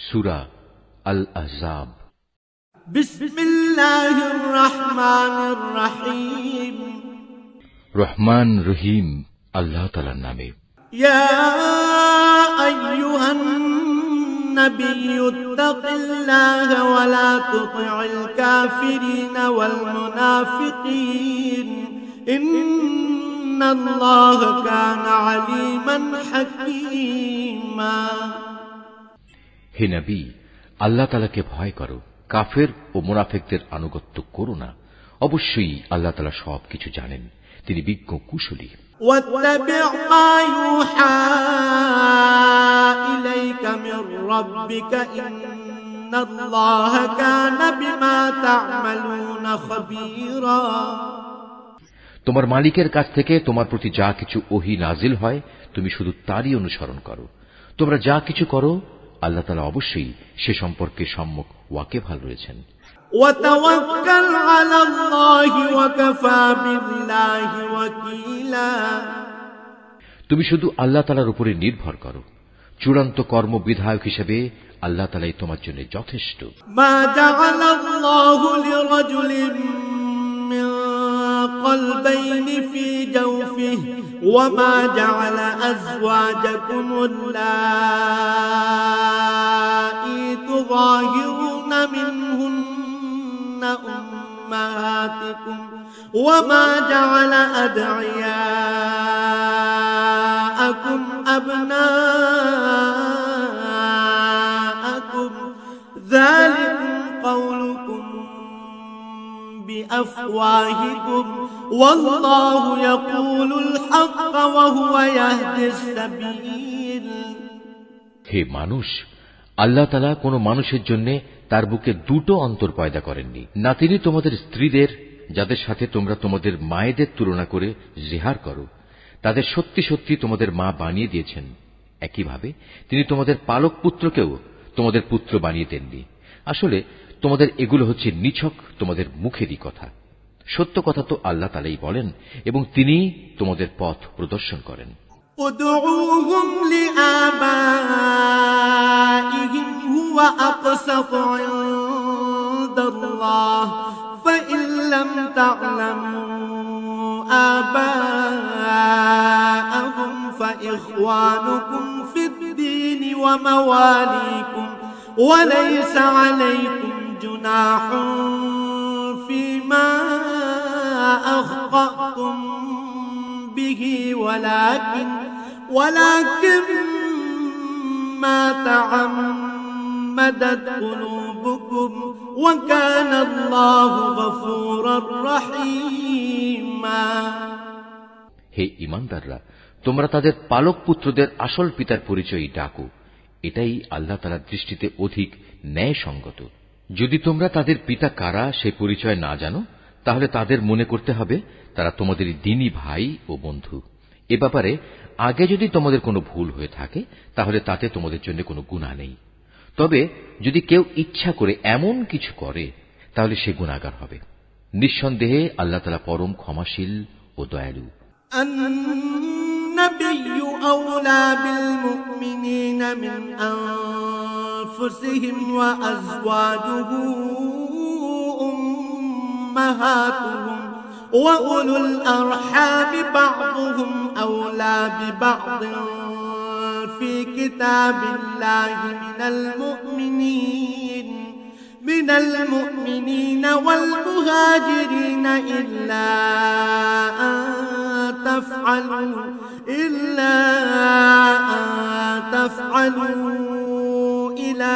সূরা আল আহজাব। বিসমিল্লাহির রহমানির রহিম। রহমান রহিম আল্লাহ তাআলার নামে। ইয়া আইয়ুহান নাবিয়্যু ইত্তাকিল্লাহা ওয়া লা তুতি'ল কাফিরিনা ওয়াল মুনাফিকিন ইন্নাল্লাহা কানা আলীমান হাকীমা। হে নবী, আল্লাহ তাআলাকে ভয় করো, কাফের ও মুনাফিকদের আনুগত্য করো না। অবশ্যই আল্লাহ তাআলা সবকিছু জানেন, তিনি বিজ্ঞ কুশলী। واتبع ما يوحى إليك من ربك إن الله كان بما تعملون خبيرا। তোমার মালিকের কাছ থেকে তোমার প্রতি যা কিছু ওহী নাজিল হয় তুমি শুধু তারই অনুসরণ করো। তোমরা যা কিছু করো আল্লাহ তাআলা অবশ্যই সে সম্পর্কে সম্যক ওয়াকিবহাল রয়েছেন। وتوكل على الله وكفى بالله وكيلا। তুমি শুধু আল্লাহ তাআলার উপরে নির্ভর করো, চূড়ান্ত কর্মবিধায়ক হিসেবে আল্লাহ তাআলাই তোমার জন্য যথেষ্ট। ما جعل الله لرجل من قلبين في جوفه وما جعل أزواجكم اللائي تظاهرون منهن أمهاتكم وما جعل أدعياءكم أبناءكم ذلكم قولكم بأفواهكم والله يقول الحق وهو يهدي السبيل। হে মানুষ, আল্লাহ তাআলা কোন মানুষের জন্য তার বুকে দুটো অন্তর পয়দা করেননি। না তিনি তোমাদের স্ত্রীদের, যাদের সাথে তোমরা তোমাদের মায়েদের তুলনা করে জিহার করো, তাদের সত্যি সত্যি তোমাদের মা বানিয়ে দিয়েছেন। একইভাবে তিনি তোমাদের পালক পুত্রকেও তোমাদের পুত্র বানিয়ে দেননি। আসলে তোমাদের এগুলো হচ্ছে নিছক তোমাদের মুখেরই কথা। সত্য কথা তো আল্লাহ তাআলাই বলেন এবং তিনি তোমাদের পথ প্রদর্শন করেন। ادعوهم لآبائهم هو أقسط عند الله فإن لم تعلموا آباءهم فإخوانكم في الدين ومواليكم وليس عليكم جناح فيما أخطأتم به ولكن ما تعمدت قلوبكم وكان الله غفورا رحيما। হে ঈমানদাররা, তোমরা তাদের পালক পুত্রদের আসল পিতার পরিচয় ডাকো, এটাই আল্লাহ তাআলার দৃষ্টিতে অধিক ন্যায়সঙ্গত। যদি তোমরা তাদের পিতা কারা সে পরিচয় না জানো, তাহলে তাদের মনে করতে হবে তারা তোমাদের দ্বীনী ভাই ও বন্ধু। এ ব্যাপারে আগে যদি তোমাদের কোনো ভুল হয়ে থাকে তাহলে তাতে তোমাদের জন্য কোনো গুনাহ নেই। তবে যদি কেউ ইচ্ছা করে এমন কিছু করে তাহলে সে গুনাহগার হবে। নিঃসন্দেহে আল্লাহ তাআলা পরম ক্ষমাশীল ও দয়ালু। النبي أولى بالمؤمنين من أنفسهم وأزواجه أمهاتهم وأولو الأرحام بعضهم أولى ببعض في كتاب الله من المؤمنين والمهاجرين إلا أن تفعلوا إلى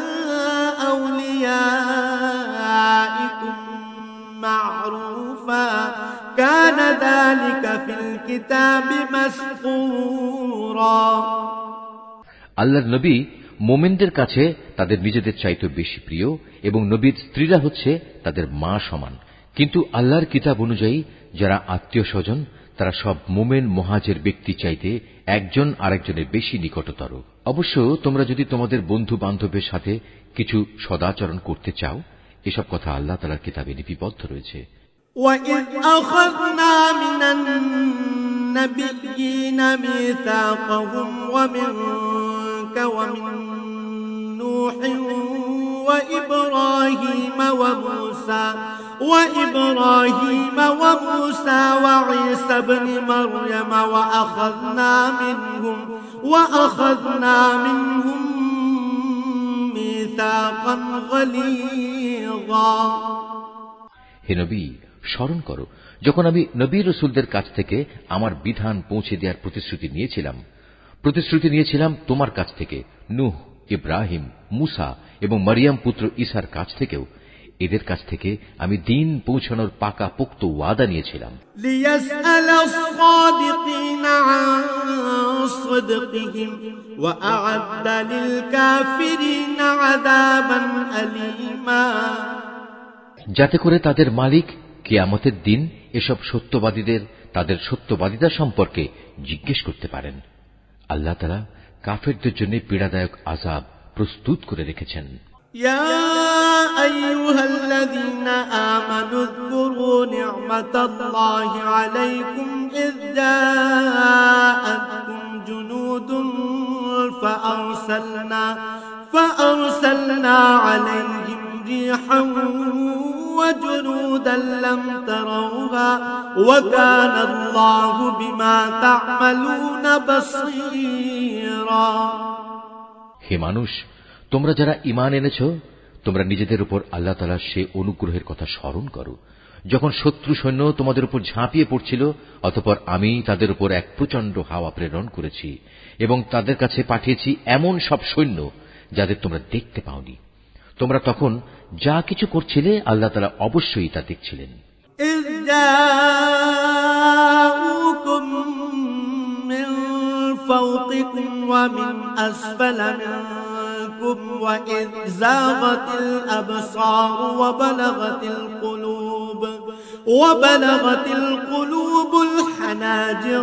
أوليائكم معروفا كان ذلك في الكتاب مسطورا। আল্লাহর নবী মুমিনদের কাছে তাদের নিজেদের চাইতে বেশি প্রিয় এবং নবীর স্ত্রীরা হচ্ছে তাদের মা সমান। কিন্তু আল্লাহর কিতাব অনুযায়ী যারা আত্মীয় স্বজন তারা সব মুমিন মুহাজির ব্যক্তি চাইতে একজন আরেকজনের বেশি নিকটতর। অবশ্য তোমরা যদি তোমাদের বন্ধু বান্ধবের সাথে কিছু সদাচরণ করতে চাও, এসব কথা আল্লাহ তাআলার কিতাবে লিপিবদ্ধ রয়েছে। وَإِذْ أَخَذْنَا مِنَ النَّبِيِّينَ مِيثَاقَهُمْ وَمِنكَ وَمِن نُّوحٍ وإبراهيم وموسى وعيسى ابن مريم وأخذنا منهم ميثاقا غليظا হে নবী, স্মরণ করো যখন আমি নবী রাসূলদের কাছ থেকে আমার বিধান পৌঁছে দেওয়ার প্রতিশ্রুতি নিয়েছিলাম তোমার কাছ থেকে, নূহ, ইব্রাহিম, মুসা এবং মরিয়ম পুত্র ঈসার কাছ থেকেও। এদের কাছ থেকে আমি দিন পৌঁছানোর পাকা পোক্ত ওয়াদা নিয়েছিলাম। যাতে করে তাদের মালিক কিয়ামতের দিন এসব সত্যবাদীদের তাদের সত্যবাদিতা সম্পর্কে জিজ্ঞেস করতে পারেন। আল্লাহ তাআলা কাফেরদের জন্য পীড়াদায়ক আযাব প্রস্তুত করে রেখেছেন। ইয়া আইয়ুহাল্লাযীনা আমানু যকুরু নি'মাতাল্লাহি আলাইকুম ইয জাআতকুম জুনুদুন فأرسلنا عليهم ريحا وجنودا لم تروها وكان الله بما تعملون بصيرا হে মানুষ, তোমরা যারা ঈমান এনেছো, তোমরা নিজেদের উপর আল্লাহ তাআলার সে অনুগ্রহের কথা স্মরণ করো যখন শত্রু সৈন্য তোমাদের উপর ঝাঁপিয়ে পড়ছিল, অতঃপর আমি তাদের উপর এক প্রচন্ড হাওয়া প্রেরণ করেছি এবং তাদের কাছে পাঠিয়েছি এমন সব সৈন্য যাদের তোমরা দেখতে পাওনি। তোমরা তখন যা কিছু করছিলে আল্লাহ তাআলা অবশ্যই তা দেখছিলেন। فوقكم ومن أسفل منكم وإذ زاغت الأبصار وبلغت القلوب الحناجر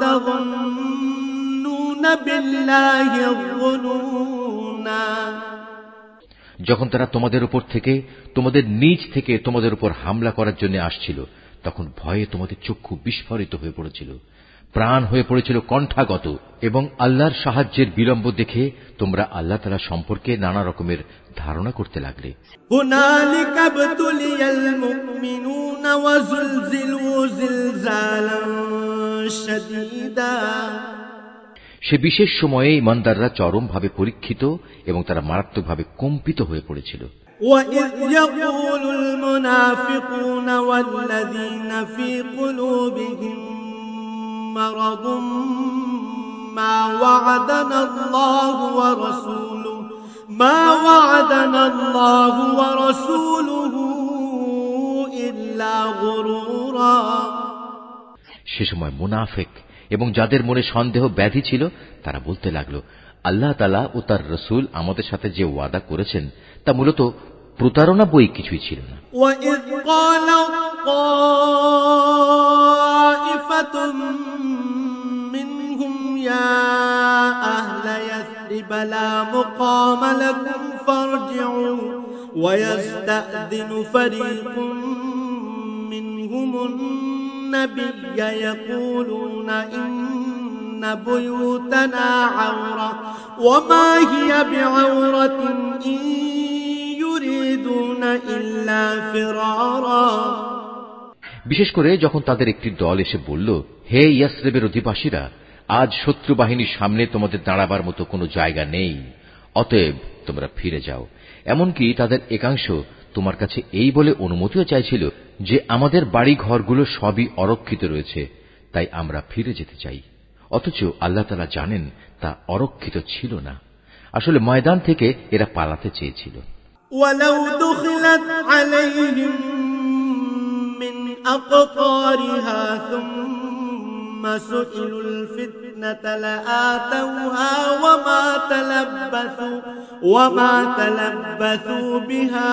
وتظنون بالله الظنونا যখন তারা তোমাদের উপর থেকে তোমাদের নিজ থেকে তোমাদের উপর হামলা করার জন্য আসছিল, তখন ভয়ে তোমাদের চক্ষু বিস্ফারিত হয়ে পড়েছিল, প্রাণ হয়ে পড়েছিল কণ্ঠাগত, এবং আল্লাহর সাহায্যের বিলম্ব দেখে তোমরা আল্লাহ তাআলা সম্পর্কে নানা রকমের ধারণা করতে লাগলে। হুনালিকা বুতুলিয়াল মুমিনুনা ওয়া যুলজিলু জিলজালান শাদীদা সে বিশেষ সময়ে ঈমানদাররা চরমভাবে পরীক্ষিত এবং তারা মারাত্মকভাবে কম্পিত হয়ে পড়েছিল। وَإِذْ يَقُولُ الْمُنَافِقُونَ وَالَّذِينَ فِي قُلُوبِهِم مَّرَضٌ مَّا وَعَدَنَا اللَّهُ وَرَسُولُهُ إِلَّا غُرُورًا সে সময় মুনাফিক এবং যাদের মনে সন্দেহ ব্যাধি ছিল তারা বলতে লাগলো, আল্লাহ তাআলা ও তার রাসূল আমাদের সাথে যে ওয়াদা করেছেন তা মূলত প্রতারণা বই কিছুই ছিল না। وَإِذْ قَالَ طَائِفَةٌ مِّنْهُمْ يَا أَهْلَ يَثْرِبَ لَا مُقَامَ لَكُمْ فَارْجِعُوا وَيَسْتَأْذِنُ فَرِيقٌ مِّنْهُمُ النَّبِيَّ يَقُولُونَ إِنَّ بُيُوتَنَا عَوْرَةٌ وَمَا هِيَ بِعَوْرَةٍ إِن يُرِيدُونَ إِلَّا فِرَارًا বিশেষ করে যখন তাদের একটি দল এসে বলল, হে ইয়াসরিবের অধিবাসীরা, আজ শত্রু বাহিনীর সামনে তোমাদের দাঁড়াবার মতো কোনো জায়গা নেই, অতএব তোমরা ফিরে যাও। এমনকি তাদের একাংশ তোমার কাছে এই বলে অনুমতিও চাইছিল যে আমাদের বাড়ি ঘরগুলো সবই অরক্ষিত রয়েছে, তাই আমরা ফিরে যেতে চাই। অথচ আল্লাহ তাআলা জানেন তা অরক্ষিত ছিল না, আসলে ময়দান থেকে এরা পালাতে চেয়েছিল। ওয়ালাউ দুখিলাত আলাইহিম মিন আকতারিহা সুম্মা সুইলুল ফিতনাতা লাআতাউহা ওয়ামা তালাব্বাসু বিহা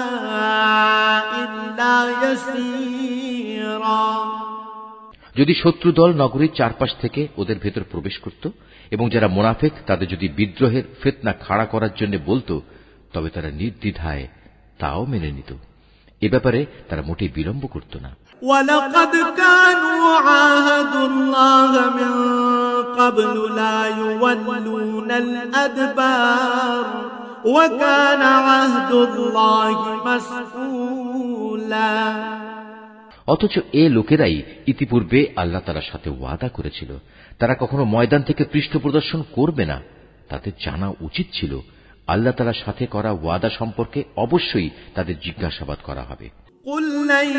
ইল্লা ইয়াসীরা যদি শত্রু দল নগরীর চারপাশ থেকে ওদের ভেতর প্রবেশ করত এবং যারা মুনাফিক তাদের যদি বিদ্রোহের ফিতনা খাড়া করার জন্য বলতো, তবে তারা নির্দ্বিধায় তাও মেনে নিত। এ ব্যাপারে তারা মোটেই বিলম্ব করত না। ওয়ালাকাদ কানু আহাদুল্লাহ মিন ক্বাবলু লা ইউওয়াল্লুনাল আদবার وكان عهد الله مسؤولا অথচ এ লোকেরাই ইতিপূর্বে আল্লাহ তাআলার সাথে ওয়াদা করেছিল তারা কখনো ময়দান থেকে পৃষ্ঠ প্রদর্শন করবে না। তাদের জানা উচিত ছিল আল্লাহ তাআলার সাথে করা ওয়াদা সম্পর্কে অবশ্যই তাদের জিজ্ঞাসাবাদ করা হবে। قل لن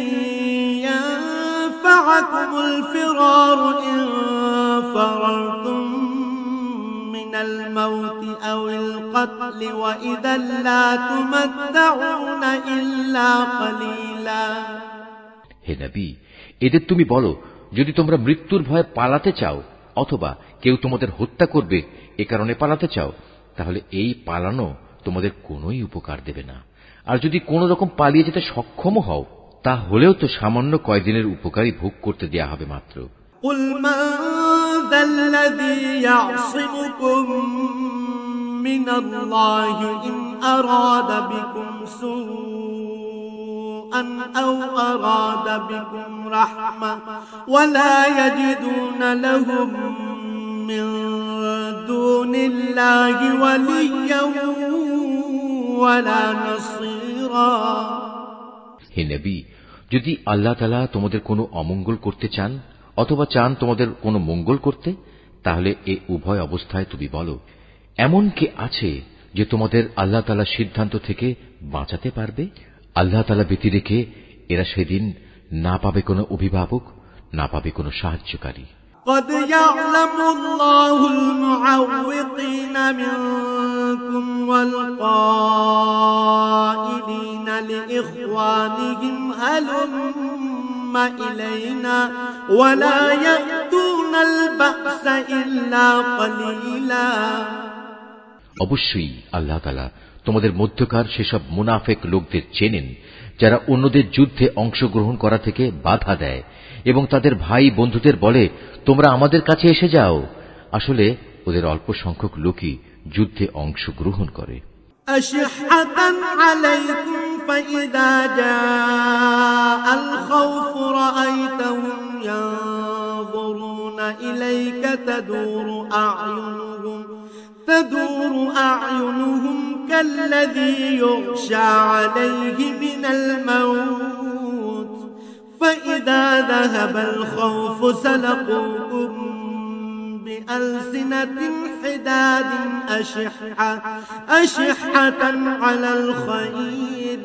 ينفعكم الفرار إن فررتم من الموت أو القتل وإذا لا تمتعون إلا قليلا হে নবী, এদের তুমি বলো, যদি তোমরা মৃত্যুর ভয়ে পালাতে চাও অথবা কেউ তোমাদের হত্যা করবে এ কারণে পালাতে চাও, তাহলে এই পালানো তোমাদের কোনোই উপকার দেবে না। আর যদি কোনো রকম পালিয়ে যেতে সক্ষম হও, তাহলেও তো সামান্য কয়দিনের উপকারই ভোগ করতে দেয়া হবে মাত্র। قل من ذا الذي يعصمكم من الله إن أراد بكم سوءا أو أراد بكم رحمة ولا يجدون لهم من دون الله وليا ولا نصيرا হে নবী, যদি আল্লাহ তাআলা তোমাদের কোনো অমঙ্গল করতে চান অথবা চান তোমাদের কোনো মঙ্গল করতে, তাহলে এ উভয় অবস্থায় তুমি বলো, এমন কে আছে যে তোমাদের আল্লাহ তাআলার সিদ্ধান্ত থেকে বাঁচাতে পারবে? আল্লাহ তাআলা ব্যতি রেখে এরা সেদিন না পাবে কোনো অভিভাবক, না পাবে কোনো সাহায্যকারী। قد يعلم الله المعوقين منكم والقائلين لإخوانهم هلم إلينا ولا يأتون البأس إلا قليلا অবশ্যই আল্লাহ তাআলা তোমাদের মধ্যকার সেসব মুনাফিক লোকদের চেনেন যারা অন্যদের যুদ্ধে অংশগ্রহণ করা থেকে বাধা দেয় এবং তাদের ভাই বন্ধুদের বলে, তোমরা আমাদের কাছে এসে যাও। আসলে ওদের অল্প সংখ্যক লোকই যুদ্ধে অংশগ্রহণ করে। أشحة عليكم فإذا جاء الخوف رأيتهم ينظرون إليك تدور أعينهم كالذي يغشى عليه من الموت فإذا ذهب الخوف سلقوكم بألسنة حداد أشحة على الخير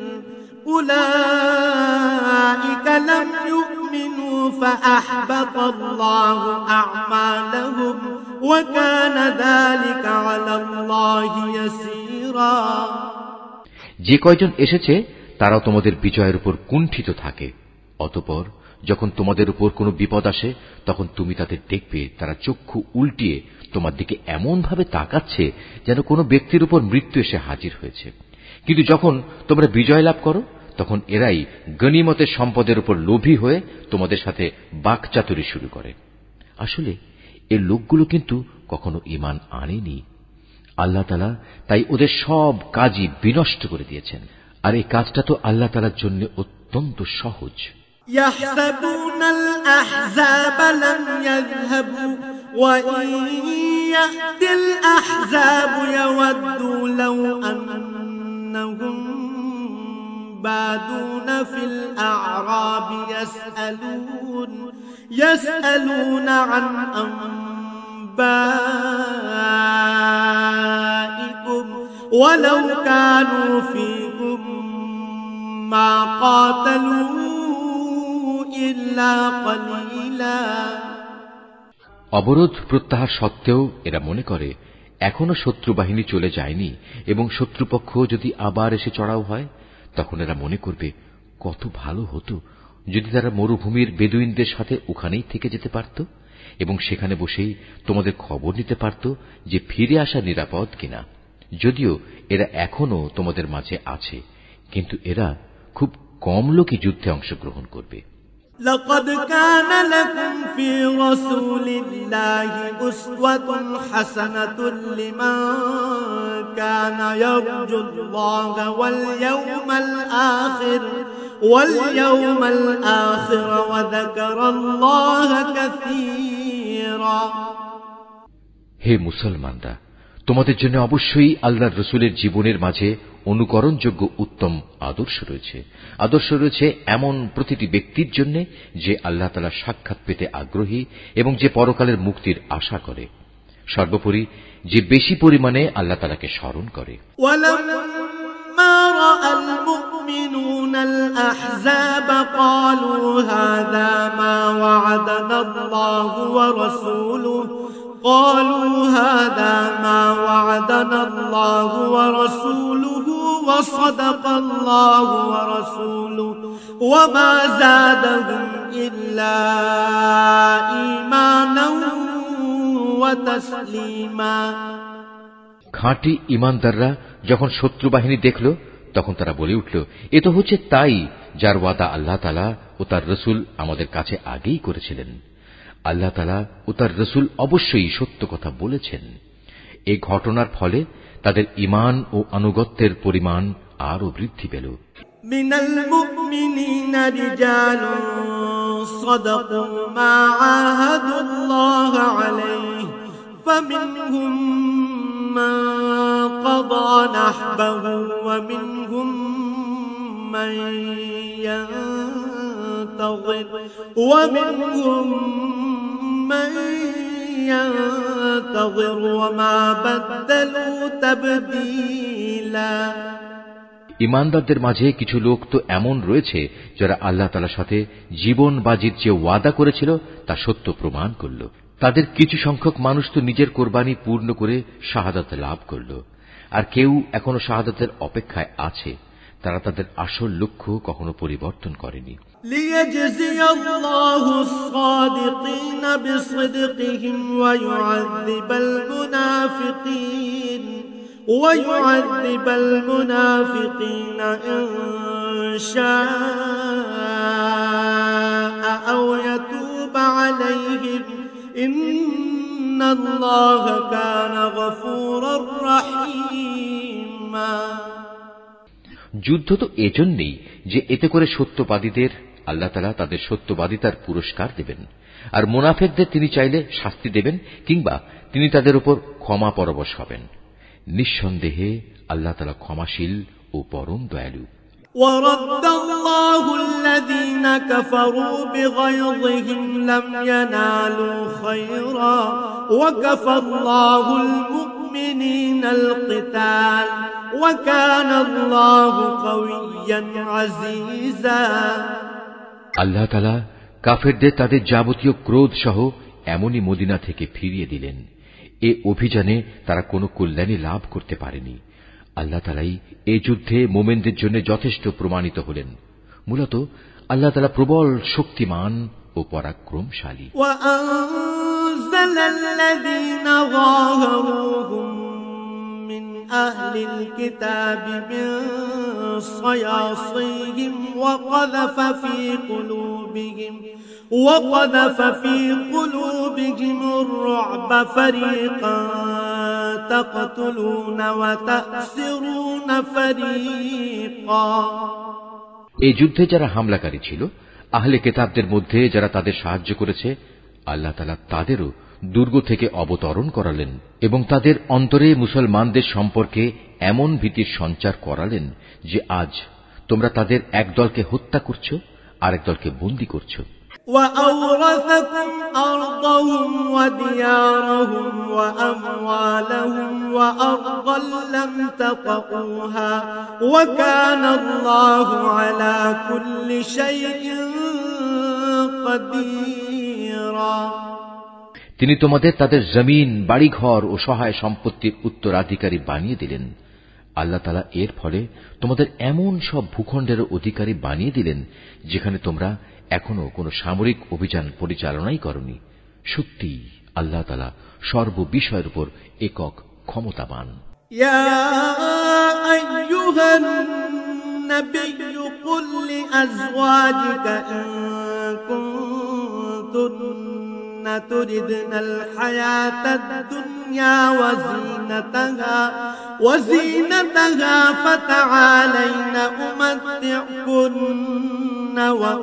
أولئك لم يؤمنوا فأحبط الله أعمالهم وكان ذلك على الله يسيرا যে কয়জন এসেছে তারাও তোমাদের বিজয়ের উপর কুণ্ঠিত থাকে। অতঃপর যখন তোমাদের উপর কোনো বিপদ আসে তখন তুমি তাদের দেখবে তারা চক্ষু উল্টিয়ে তোমার দিকে এমন ভাবে তাকাচ্ছে যেন কোনো ব্যক্তির উপর মৃত্যু এসে হাজির হয়েছে। কিন্তু যখন তোমরা বিজয় লাভ করো তখন এরাই গনিমতের সম্পদের উপর লোভী হয়ে তোমাদের সাথে বাকচাতুরি শুরু করে। আসলে এই লোকগুলো কিন্তু কখনো ঈমান আনেনি। আল্লাহ তাআলা তাই ওদের সব কাজই বিনষ্ট করে দিয়েছেন। আর এই কাজটা তো আল্লাহ তাআলার জন্য অত্যন্ত সহজ। يحسبون الأحزاب لم يذهبوا وإن يأتي الأحزاب يودوا لو أنهم بادون في الأعراب يسألون عن أنبائكم ولو كانوا فيكم ما قاتلوا إلا قليلا অবরোধ প্রত্যাহার সত্ত্বেও এরা মনে করে এখনো শত্রু বাহিনী চলে যায়নি এবং শত্রুপক্ষ যদি আবার এসে চড়াও হয় তখন এরা মনে করবে কত ভালো হতো যদি তারা মরুভূমির বেদুইনদের সাথে ওখানেই থেকে যেতে পারত এবং সেখানে বসেই তোমাদের খবর নিতে পারত যে ফিরে আসা নিরাপদ কিনা। যদিও এরা এখনো তোমাদের মাঝে আছে, কিন্তু এরা খুব কম লোকই যুদ্ধে অংশগ্রহণ করবে। لقد كان لكم في رسول الله أسوة حسنة لمن كان يرجو الله واليوم الآخر وذكر الله كثيرا হে মুসলমানরা, তোমাদের জন্য অবশ্যই আল্লাহর রসুলের জীবনের মাঝে অনুকরণযোগ্য উত্তম আদর্শ রয়েছে এমন প্রতিটি ব্যক্তির জন্য যে আল্লাহ তাআলা সাক্ষাৎ পেতে আগ্রহী এবং যে পরকালের মুক্তির আশা করে, সর্বোপরি যে বেশি পরিমাণে আল্লাহ তাআলাকে স্মরণ করে। ولما رأى المؤمنون الأحزاب قالوا هذا ما وعدنا الله ورسوله وصدق الله ورسوله وما زادهم إلا إيمانا وتسليما। খাঁটি ঈমানদাররা যখন শত্রু বাহিনী দেখল তখন তারা বলে উঠল, এ তো হচ্ছে তাই যার ওয়াদা আল্লাহ তাআলা ও তার রসুল আমাদের কাছে আগেই করেছিলেন। আল্লাহ তাআলা ও তার রসুল অবশ্যই সত্য কথা বলেছেন। এই ঘটনার ফলে তাদের ঈমান ও আনুগত্যের পরিমাণ আরো বৃদ্ধি পেল। মিনাল মুমিনিনা রিজালুন সাদাকু মা আহাদুল্লাহ আলাইহি ফামিনহুম মান قضى نحبه ومنهم من ينتظر وما بدلوا تبديلا। ঈমানদারদের মাঝে কিছু লোক তো এমন রয়েছে যারা আল্লাহ তাআলার সাথে জীবন বাজির যে ওয়াদা করেছিল তা সত্য প্রমাণ করল। তাদের কিছু সংখ্যক মানুষ তো নিজের কোরবানি পূর্ণ করে শাহাদাত লাভ করল, আর কেউ এখনো শাহাদাতের অপেক্ষায় আছে। তারা তাদের আসল লক্ষ্য কখনো পরিবর্তন করেনি। লিয়াজজিয়া আল্লাহু الصادقين بصدقهم ويعذب المنافقين إن شاء أو يتوب عليهم إن الله كان غفورا رحيما। যুদ্ধ তো এজন্যই যে এতে করে সত্যবাদীদের আল্লাহ তাআলা তাদের সত্যবাদিতার পুরস্কার দেবেন, আর মুনাফিকদের তিনি চাইলে শাস্তি দেবেন কিংবা তিনি তাদের উপর ক্ষমা পরবশ হবেন। নিঃসন্দেহে আল্লাহ তাআলা ক্ষমাশীল ও পরম দয়ালু। ورد الله الذين كفروا بغيظهم لم ينالوا خيرا وكفى الله المؤمنين القتال وكان الله قويا عزيزا। আল্লাহ তাআলা কাফেরদের তাদের যাবতীয় ক্রোধ সহ এমনই মদিনা থেকে ফিরিয়ে দিলেন। এ অভিযানে তারা কোনো কল্যাণী লাভ করতে পারেনি। আল্লাহ তাআলাই এই যুদ্ধে মুমিনদের জন্য যথেষ্ট প্রমাণিত হলেন। মূলত আল্লাহ তাআলা প্রবল শক্তিমান ও পরাক্রমশালী। وأنزل الذين ظاهروهم من أهل الكتاب من صياصيهم وقذف في قلوبهم الرعب فريقا تقتلون وتأسرون فريقا। এই যুদ্ধে যারা হামলাকারী ছিল, আহলে কিতাবদের মধ্যে যারা তাদের সাহায্য করেছে, আল্লাহ তাআলা তাদেরও দুর্গ থেকে অবতরণ করালেন এবং তাদের অন্তরে মুসলমানদের সম্পর্কে এমন ভীতির সঞ্চার করালেন যে আজ তোমরা তাদের এক দলকে হত্যা করছো, আরেক দলকে বন্দী করছো। وأورثكم أرضهم وديارهم وأموالهم وأرضا لم تطئوها وكان الله على كل شيء قديرا। তিনি তোমাদের তাদের জমিন, বাড়িঘর ও সহায় সম্পত্তির উত্তরাধিকারী বানিয়ে দিলেন। আল্লাহ তাআলা এর ফলে তোমাদের এমন সব ভূখণ্ডের অধিকারী বানিয়ে দিলেন যেখানে তোমরা এখনো কোনো সামরিক অভিযান পরিচালনাই করনি। সত্যি আল্লাহ তাআলা সর্ববিষয়ের উপর একক ক্ষমতাবান। ইয়া আইয়ুহান নাবিয়্যু কুল লিআজওয়াজিকা ইন কুনতুন্না তুরিদনাল হায়াতাদ দুনিয়া وزينتها فتعالين أمتعكن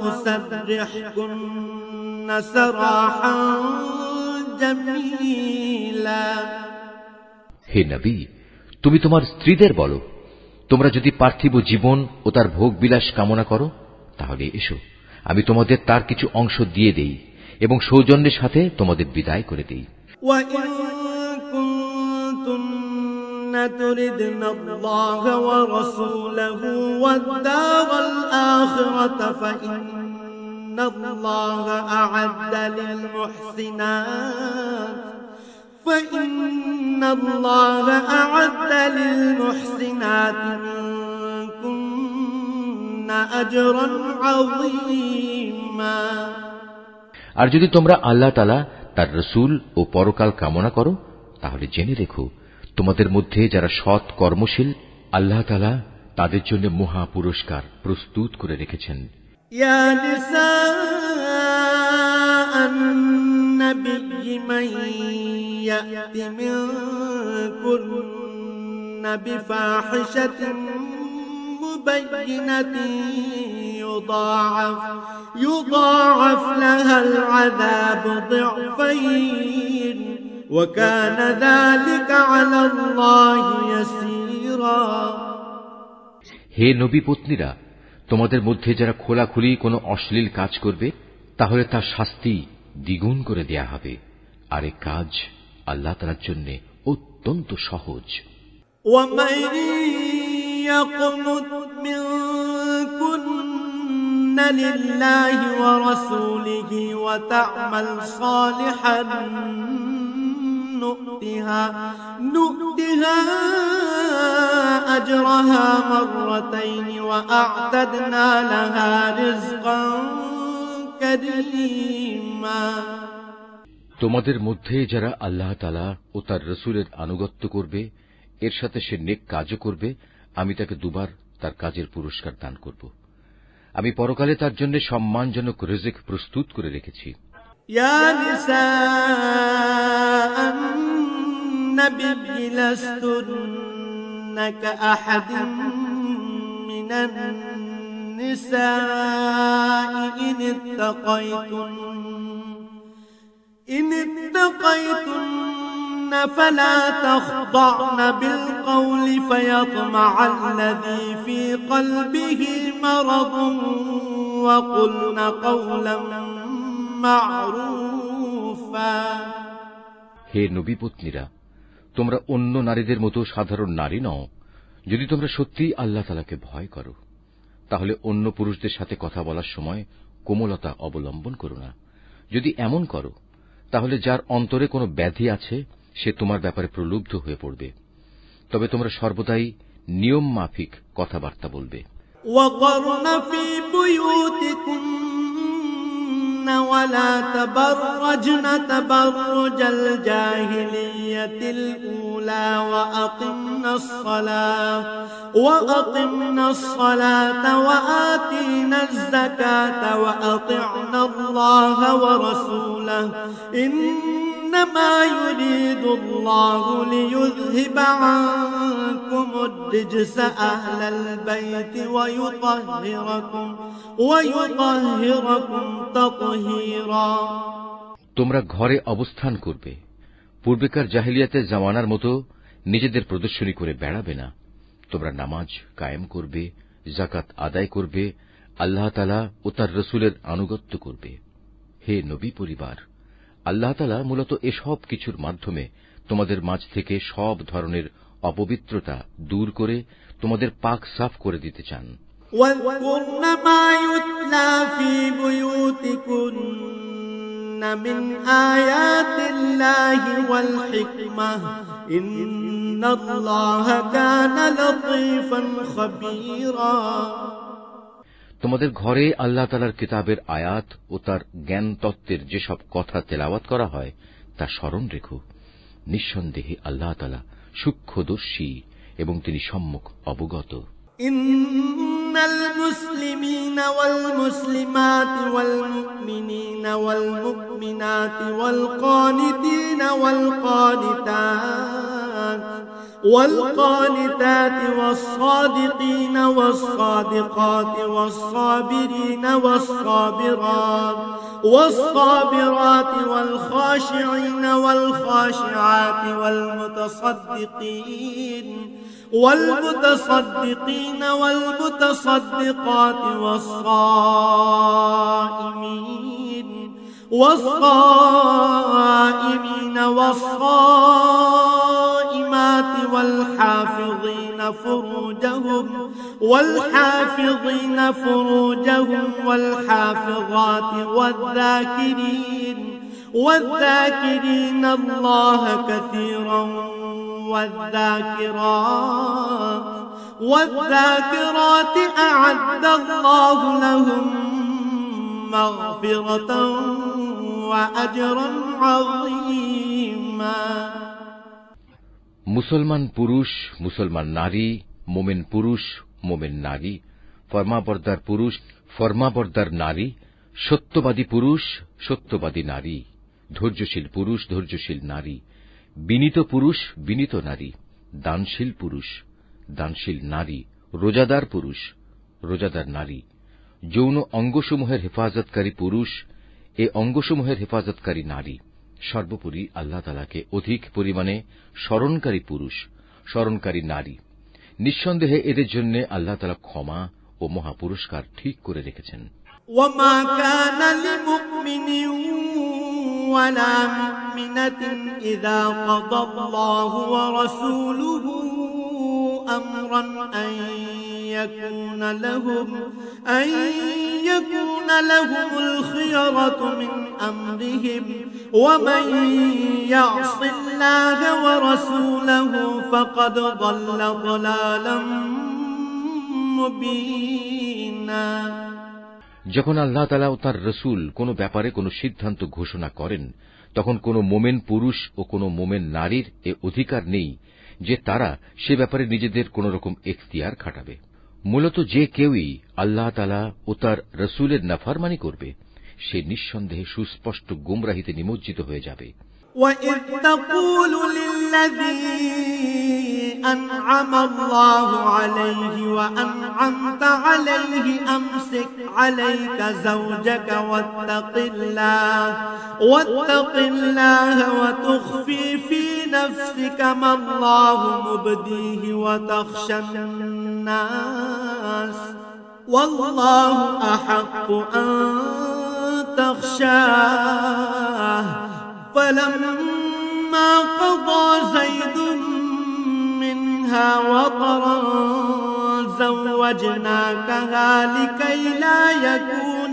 وأسرحكن سراحا جميلا। হে নবী, তুমি তোমার স্ত্রীদের বলো, তোমরা যদি পার্থিব জীবন ও তার ভোগ বিলাস কামনা করো, তাহলে এসো, আমি তোমাদের তার কিছু অংশ দিয়ে দেই এবং সৌজন্যের সাথে তোমাদের বিদায় করে দেই। تردن الله ورسوله والدار الآخرة فإن الله أعد للمحسنات منكن أجرا عظيما। আর যদি তোমরা আল্লাহ তাআলা, তার রাসূল ও পরকাল কামনা করো, তাহলে জেনে রেখো, তোমাদের মধ্যে যারা সৎ কর্মশীল, আল্লাহ তাআলা তাদের জন্য মহা পুরস্কার প্রস্তুত করে রেখেছেন। ইয়া নিসাআন নবী মান ইয়াতি মিনকুন্না বিফাহিশাতিন মুবায়্যিনাতিন يضاعف لها العذاب ضعفين وكان ذلك على الله يسيرا। হে নবী পত্নীরা, তোমাদের মধ্যে যারা খোলাখুলি কোনো অশ্লীল কাজ করবে, তাহলে তার শাস্তি দ্বিগুণ করে দেয়া হবে, আর এই কাজ আল্লাহ তাআলার জন্য অত্যন্ত সহজ। ومن يقنت منكن لله ورسوله وتعمل صالحا نؤتها أجرها مرتين وأعتدنا لها رزقا كريما। তোমাদের মধ্যে যারা আল্লাহ তাআলা ও তার রাসূলের আনুগত্য করবে, এর সাথে সে নেক কাজও করবে, আমি তাকে দুবার তার কাজের পুরস্কার দান করব। আমি পরকালে তার জন্য সম্মানজনক রিজিক প্রস্তুত করে রেখেছি। ইয়া নিসাআন নবী লাস্তুন্না কাআহাদিন মিনান নিসাঈ ইন ইত্তাকাইতুন فلا تخضعن بالقول فيطمع الذي في قلبه مرض وقلن قولا معروفا। হে নবী পত্নীরা, তোমরা অন্য নারীদের মতো সাধারণ নারী নও। যদি তোমরা সত্যিই আল্লাহ তাআলাকে ভয় করো, তাহলে অন্য পুরুষদের সাথে কথা বলার সময় কোমলতা অবলম্বন করো না। যদি এমন করো, তাহলে যার অন্তরে কোনো ব্যাধি আছে সে তোমার ব্যাপারে প্রলুব্ধ হয়ে পড়বে। তবে তোমরা সর্বদাই নিয়ম মাফিক কথাবার্তা বলবে। وَقَرْنَ فِي بُيُوتِكُنَّ وَلَا تَبَرَّجْنَ تَبَرُّجَ الْجَاهِلِيَّةِ الْأُولَى وَأَقِمْنَ الصَّلَاةَ وَآتِينَ الزَّكَاةَ وَأَطِعْنَ اللَّهَ وَرَسُولَهُ إنما يريد الله ليذهب عنكم الرجس أهل البيت ويطهركم تطهيرا। তোমরা ঘরে অবস্থান করবে, পূর্বেকার জাহিলিয়াতের জামানার মতো নিজেদের প্রদর্শনী করে বেড়াবে না। তোমরা নামাজ কায়েম করবে, যাকাত আদায় করবে, আল্লাহ তাআলা ও তার রাসূলের আনুগত্য করবে। হে নবী পরিবার, আল্লাহ তাআলা মূলত এসব কিছুর মাধ্যমে তোমাদের মাঝ থেকে সব ধরনের অপবিত্রতা দূর করে তোমাদের পাক সাফ করে দিতে চান। وَاذْكُرْنَ مَا يُتْلَى فِي بُيُوتِكُنَّ مِنْ آيَاتِ اللَّهِ وَالْحِكْمَةِ إِنَّ اللَّهَ كَانَ لَطِيفًا خَبِيرًا। তোমাদের ঘরে আল্লাহ তাআলার কিতাবের আয়াত ও তার জ্ঞান তত্ত্বের যেসব কথা তেলাওয়াত করা হয় তা স্মরণ রেখো। নিঃসন্দেহে আল্লাহ তাআলা সূক্ষ্মদর্শী এবং তিনি সম্যক অবগত। ইন্নাল মুসলিমিনা ওয়াল মুসলিমাতি ওয়াল মুমিনিনা ওয়াল মুমিনাতি ওয়াল কানিতিনা ওয়াল কানিতাত والقانتات والصادقين والصادقات والصابرين والصابرات والخاشعين والخاشعات والمتصدقين والمتصدقات والصائمين والصائمات والحافظين فروجهم والحافظات والذاكرين الله كثيرا والذاكرات أعد الله لهم مغفرة وأجرا عظيما মুসলমান পুরুষ, মুসলমান নারী, মোমেন পুরুষ, মোমেন নারী, ফরমাবরদার পুরুষ, ফরমাবরদার নারী, সত্যবাদী পুরুষ, সত্যবাদী নারী, ধৈর্যশীল পুরুষ, ধৈর্যশীল নারী, বিনীত পুরুষ, বিনীত নারী, দানশীল পুরুষ, দানশীল নারী, রোজাদার পুরুষ, রোজাদার নারী, যৌন অঙ্গসমূহের হেফাজতকারী পুরুষ, এ অঙ্গসমূহের হেফাজতকারী নারী, সর্বোপরি আল্লাহ তাআলাকে অধিক পরিমাণে স্মরণকারী পুরুষ, স্মরণকারী নারী। নিঃসন্দেহে এদের জন্য আল্লাহ তাআলা ক্ষমা ও মহাপুরস্কার ঠিক করে রেখেছেন। وما كان لمؤمن ولا مؤمنة إذا قضى الله ورسوله أمرا أن يكون لهم الخيرة من أمرهم ومن يعص الله ورسوله فقد ضل ضلالا مبينا। যখন আল্লাহ তাআলা ও তাঁর রাসূল কোন ব্যাপারে কোন সিদ্ধান্ত ঘোষণা করেন, তখন কোন মোমেন পুরুষ ও কোন মোমেন নারীর এ অধিকার নেই যে তারা সে ব্যাপারে নিজেদের কোন রকম এখতিয়ার খাটাবে। মূলত যে কেউই আল্লাহ তাআলা ও তাঁর রাসূলের নাফরমানি করবে, সে নিঃসন্দেহে সুস্পষ্ট গোমরাহিতে নিমজ্জিত হয়ে যাবে। وَإِذْ تَقُولُ لِلَّذِي أَنْعَمَ اللَّهُ عَلَيْهِ وَأَنْعَمْتَ عَلَيْهِ أَمْسِكْ عَلَيْكَ زَوْجَكَ وَاتَّقِ اللَّهَ وَتُخْفِي فِي نَفْسِكَ مَا اللَّهُ مُبْدِيهِ وَتَخْشَى النَّاسَ وَاللَّهُ أَحَقُّ أَن تَخْشَاهُ فلما قضى زيد منها وطرا زوجناكها لكي لا يكون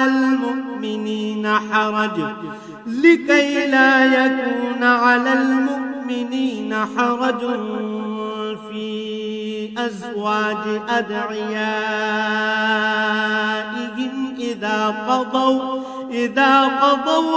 على المؤمنين حرج في أزواج أدعيائهم إذا قضوا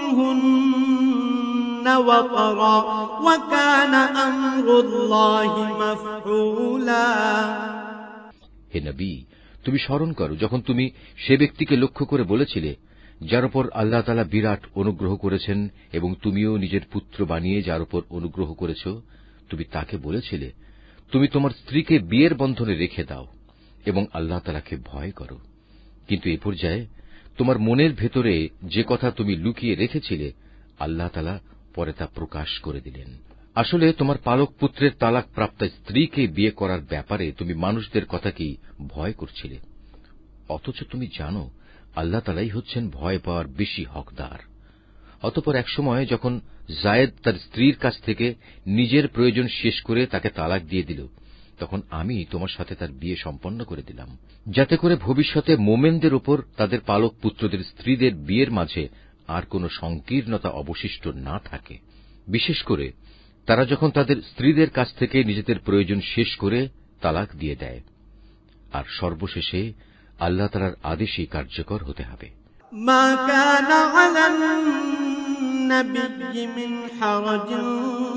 منهن وطرا وكان أمر الله مفعولا। হে নবী, তুমি স্মরণ করো যখন তুমি সে ব্যক্তিকে লক্ষ্য করে বলেছিলে, যার উপর আল্লাহ তাআলা বিরাট অনুগ্রহ করেছেন, এবং তুমিও নিজের পুত্র বানিয়ে যার উপর অনুগ্রহ করেছ, তুমি তাকে বলেছিলে, তুমি তোমার স্ত্রীকে বিয়ের বন্ধনে রেখে দাও এবং আল্লাহ তাআলাকে ভয় করো। কিন্তু এ পর্যায়ে তোমার মনের ভেতরে যে কথা তুমি লুকিয়ে রেখেছিলে, আল্লাহ তাআলা পরে তা প্রকাশ করে দিলেন। আসলে তোমার পালক পুত্রের তালাক প্রাপ্ত স্ত্রীকে বিয়ে করার ব্যাপারে তুমি মানুষদের কথাকেই ভয় করছিলে, অথচ তুমি জানো আল্লাহ তাআলাই হচ্ছেন ভয় পাওয়ার বেশি হকদার। অতঃপর এক সময় যখন জায়েদ তার স্ত্রীর কাছ থেকে নিজের প্রয়োজন শেষ করে তাকে তালাক দিয়ে দিল, তখন আমি তোমার সাথে তার বিয়ে সম্পন্ন করে দিলাম, যাতে করে ভবিষ্যতে মোমেনদের উপর তাদের পালক পুত্রদের স্ত্রীদের বিয়ের মাঝে আর কোন সংকীর্ণতা অবশিষ্ট না থাকে। বিশেষ করে তারা যখন তাদের স্ত্রীদের কাছ থেকে নিজেদের প্রয়োজন শেষ করে তালাক দিয়ে দেয়, আর সর্বশেষে আল্লাহ তাআলার আদেশই কার্যকর হতে হবে। মা কানা আলান নবী মিন হারাজিন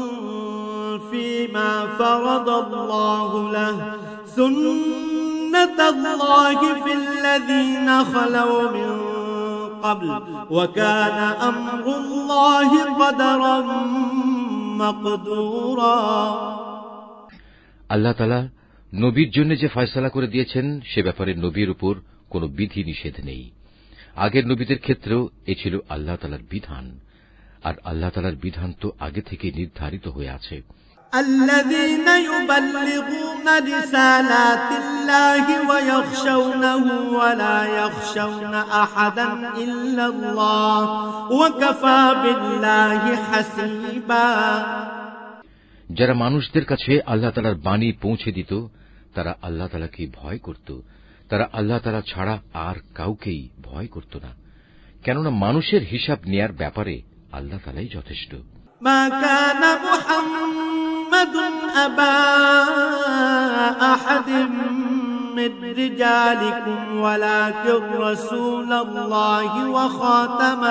ফীমা ফারাদাল্লাহু লাহু সুন্নাতাল্লাহি ফিল্লাযীনা খালাউ মিন ক্বাবল ওয়া কানা আমরুল্লাহি কদরান মাকদুরা। আল্লাহ তাআলা নবীর জন্য যে ফয়সালা করে দিয়েছেন সে ব্যাপারে নবীর উপর কোনো বিধি নিষেধ নেই। আগের নবীদের ক্ষেত্রেও এ ছিল আল্লাহ তাআলার বিধান, আর আল্লাহ তাআলার বিধান তো আগে থেকে নির্ধারিত হয়ে আছে। الذين يبلغون رسالات الله ويخشونه ولا يخشون أحدا إلا الله وكفى بالله حسيبا। যারা মানুষদের কাছে আল্লাহ তাআলার বাণী পৌঁছে দিত তারা আল্লাহ তাআলাকে ভয় করত, তারা আল্লাহ তাআলা ছাড়া আর কাউকেই ভয় করত না, কেননা মানুষের হিসাব নেয়ার ব্যাপারে আল্লাহ তাআলাই যথেষ্ট। ما كان محمد أبا أحد من رجالكم ولكن رسول الله وخاتم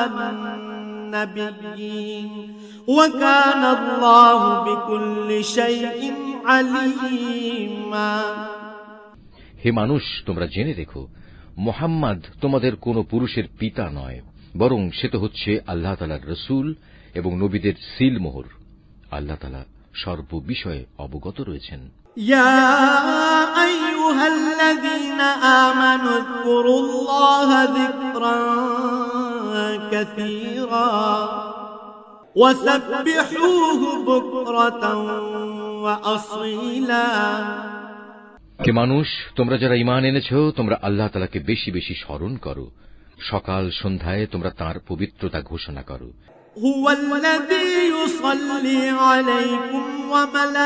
النبيين وكان الله بكل شيء عليما। হে মানুষ, তোমরা জেনে রেখো, মুহাম্মদ তোমাদের কোন পুরুষের পিতা নয়, বরং সে তো হচ্ছে আল্লাহ তাআলার রাসূল এবং নবীদের সিল মোহর। আল্লাহ তাআলা সর্ববিষয়ে অবগত রয়েছেন। ইয়া আইয়ুহাল্লাযীনা আমানু যকুরুল্লাহা যিকরান কাসীরা ওয়া সাব্বিহুহু বুকরাতান ওয়া আসীলা। হে মানুষ, তোমরা যারা ঈমান এনেছো তোমরা আল্লাহ তাআলাকে বেশি বেশি স্মরণ করো, সকাল সন্ধ্যায় তোমরা তাঁর পবিত্রতা ঘোষণা করো। হুয়াল্লাযী ইউসাল্লি আলাইকুম ওয়া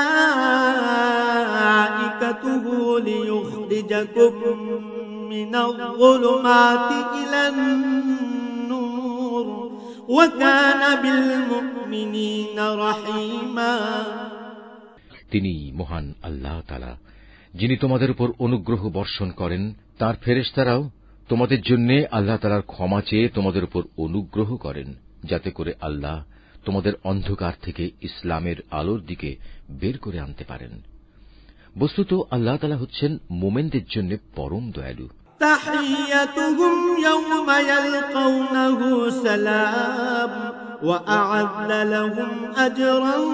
মালাইকাতুহু লিয়ুখরিজাকুম মিনাল যুলুমাতি ইলান নূর ওয়া কানা বিল মুমিনিনা রাহিমা। তিনি মহান আল্লাহ তাআলা, যিনি তোমাদের উপর অনুগ্রহ বর্ষণ করেন। তাঁর ফেরেশতারাও তোমাদের জন্য আল্লাহ তাআলার ক্ষমা চেয়ে তোমাদের উপর অনুগ্রহ করেন, যাতে করে আল্লাহ তোমাদের অন্ধকার থেকে ইসলামের আলোর দিকে বের করে আনতে পারেন। বস্তুত আল্লাহ তাআলা হচ্ছেন মুমিনদের জন্য পরম দয়ালু। তাহিয়াতুহুম ইয়াওমা ইয়ালকাউনাহু সালাম ওয়া আ'আদ্দা লাহুম আজরান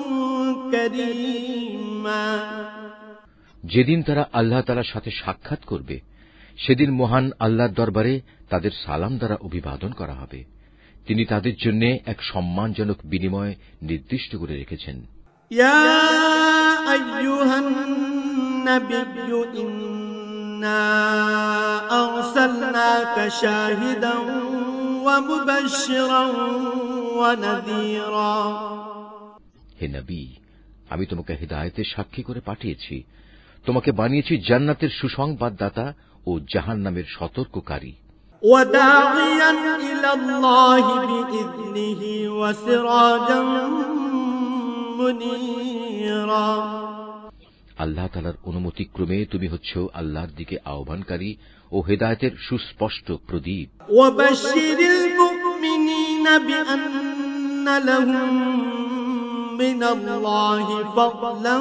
কারীমা। যেদিন তারা আল্লাহ তাআলার সাথে সাক্ষাৎ করবে সেদিন মহান আল্লাহর দরবারে তাদের সালাম দ্বারা অভিবাদন করা হবে। তিনি তাদের জন্য এক সম্মানজনক বিনিময় নির্দিষ্ট করে রেখেছেন। ইয়া আইয়ুহান নাবিয়্যু ইন্না আরসালনাকা শাহিদান ওয়া মুবাশশিরান ওয়া নাযীরা। হে নবী, আমি তোমাকে হিদায়াতের সাক্ষী করে পাঠিয়েছি, তোমাকে বানিয়েছি জান্নাতের সুসংবাদদাতা ও জাহান্নামের সতর্ককারী। وداعيا إلى الله بإذنه وسراجا منيرا। আল্লাহ তাআলার অনুমতিক্রমে তুমি হচ্ছ আল্লাহর দিকে আহ্বানকারী ও হেদায়েতের সুস্পষ্ট প্রদীপ। وبشر المؤمنين بأن لهم من الله فضلا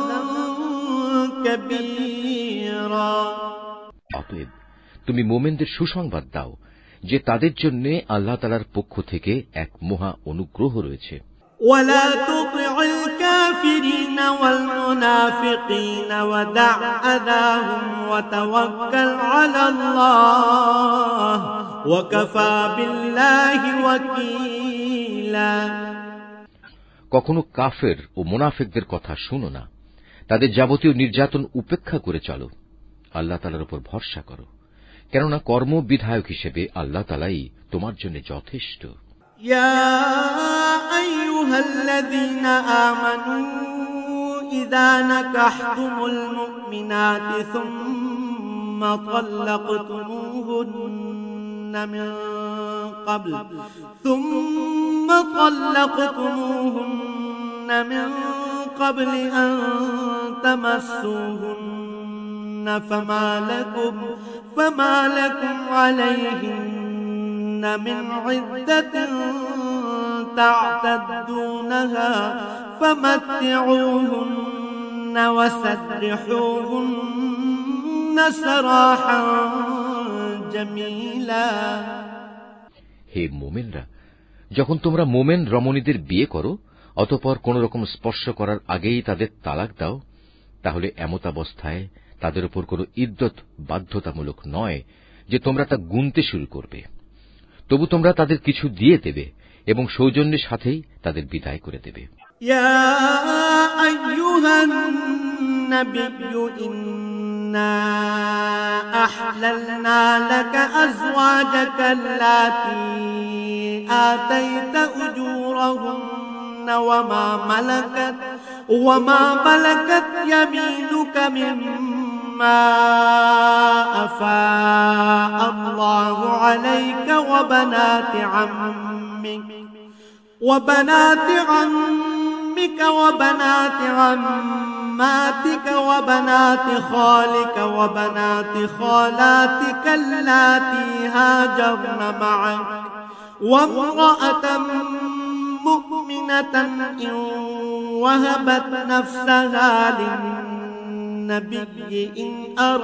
كبيرا। অতএব তুমি মুমিনদের সুসংবাদ দাও যে তাদের জন্য আল্লাহ তাআলার পক্ষ থেকে এক মহা অনুগ্রহ রয়েছে। ولا تطع الكافرين والمنافقين ودع أذاهم وتوكل على الله وكفى بالله وكيلا। কখনো কাফের ও মুনাফিকদের কথা শুনো না, তাদের যাবতীয় নির্যাতন উপেক্ষা করে চলো, আল্লাহ তাআলার উপর ভরসা করো, কেননা কর্ম বিধায়ক হিসেবে আল্লাহ তাআলাই তোমার জন্য যথেষ্ট। ইয়া আইয়ুহাল্লাযীনা আমানু ইযা নাকাহতুমুল মুমিনাতি সুম্মা তাল্লাকতুমুহুন্না মিন ক্বাবলি আন তামাসসুহুন্না فما لكم عليهن من عدة تعتدونها فمتعوهن وسرحوهن سراحا جميلا। হে মুমিনরা, যখন তোমরা মুমিন রমণীদের বিয়ে করো অতঃপর কোন রকম স্পর্শ করার আগেই তাদের তালাক দাও, তাহলে এমতাবস্থায় তাদের উপর কোনো ইদ্দত বাধ্যতামূলক নয় যে তোমরা তা গুনতে শুরু করবে। তবু তোমরা তাদের কিছু দিয়ে দেবে এবং সৌজন্যের সাথেই তাদের বিদায় করে দেবে। ইয়া আইয়ুহান নাবিয়্যু ইন্না আহলালনা লাকা আজওয়াজাকা আল্লাতী আতাইতা উজুরাহুন্না ওয়া মা মালাকাত ইয়ামিনুকা মিম্মা আফা আল্লাহু আলাইকা ওয়া বানাতি عمك وبنات عماتك وبنات خالك وبنات خالاتك اللاتي هاجرن معك وامرأة مؤمنة إن وهبت نفسها للنبي إن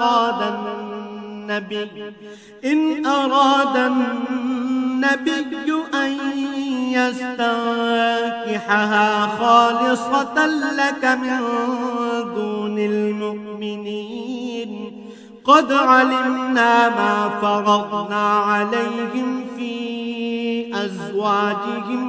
أراد النبي أن يستنكحها خالصة لك من دون المؤمنين قد علمنا ما فرضنا عليهم في أزواجهم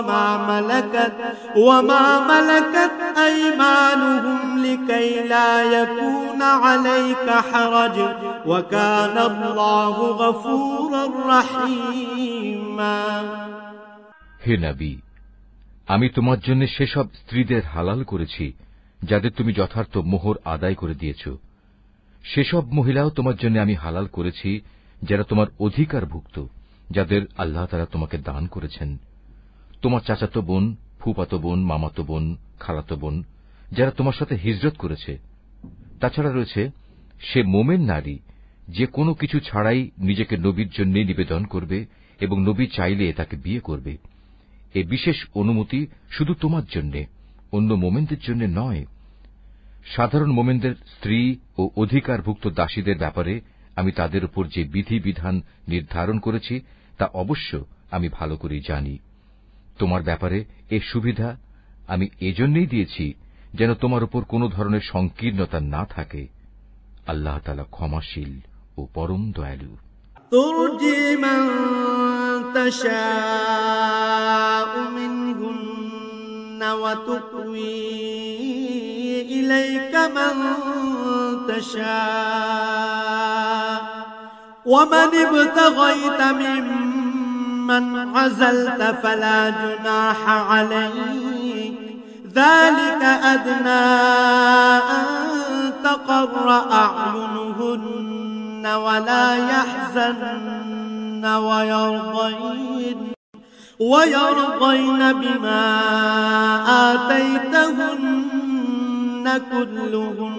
وما ملكت أيمانهم لكي لا يكون عليك حرج وكان الله غفورا رحيما। হে নবী, আমি তোমার জন্য সেসব স্ত্রীদের হালাল করেছি যাদের তুমি যথার্থ মোহর আদায় করে দিয়েছ। সেসব মহিলাও তোমার জন্য আমি হালাল করেছি যারা তোমার অধিকারভুক্ত, যাদের আল্লাহ তাআলা তোমাকে দান করেছেন। তোমার চাচাতো বোন, ফুফাতো বোন, মামাতো বোন, খালাতো বোন, যারা তোমার সাথে হিজরত করেছে। তাছাড়া রয়েছে সে মোমেন নারী যে কোনো কিছু ছাড়াই নিজেকে নবীর জন্য নিবেদন করবে এবং নবী চাইলে তাকে বিয়ে করবে। এ বিশেষ অনুমতি শুধু তোমার জন্য, অন্য মোমেনদের জন্য নয়। সাধারণ মোমেনদের স্ত্রী ও অধিকারভুক্ত দাসীদের ব্যাপারে আমি তাদের উপর যে বিধিবিধান নির্ধারণ করেছি তা অবশ্য আমি ভালো করেই জানি। তোমার ব্যাপারে এ সুবিধা আমি এজন্যই দিয়েছি যেন তোমার উপর কোনো ধরনের সংকীর্ণতা না থাকে। আল্লাহ তাআলা ক্ষমাশীল ও পরম দয়ালু। তুরজি মান তাশাউ মিনহুন্না ওয়া তুকওয়ি ইলাইকা মান তাশাউ ওয়া মান ইবতাগাইতা মিম্মান আযালতা ফালা জুনাহা আলাইক যালিকা আদনা আন তাকাররা আ'য়ুনুহুন্না ওয়া লা ইয়াহজাননা ويرضين بما آتيتهن كلهن